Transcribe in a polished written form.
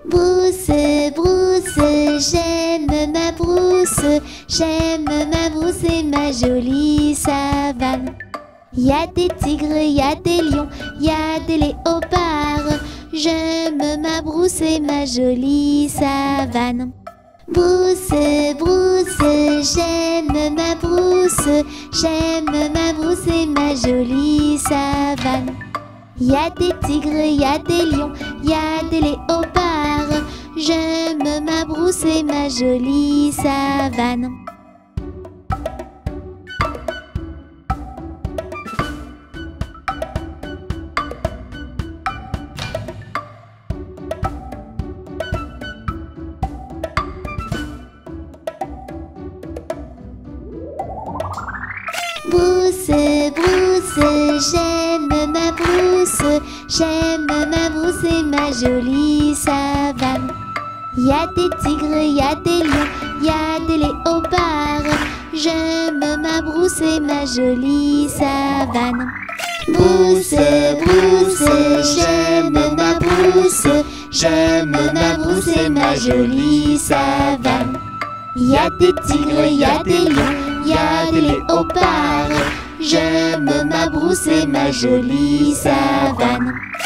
Brousse, brousse, j'aime ma brousse, j'aime ma brousse et ma jolie savane. Y a des tigres, y a des lions, y a des léopards, j'aime ma brousse et ma jolie savane. Brousse, brousse, j'aime ma brousse, j'aime ma brousse et ma jolie savane. Y a des tigres, y a des lions, y a des léopards, j'aime ma brousse et ma jolie savane. Brousse, brousse, j'aime ma brousse, j'aime ma brousse et ma jolie savane. Y a des tigres, y a des lions, y a des léopards, j'aime ma brousse et ma jolie savane. Brousse, brousse, j'aime ma brousse, j'aime ma brousse et ma jolie savane. Y a des tigres, y a des lions, y a des léopards, j'aime ma brousse et ma jolie savane.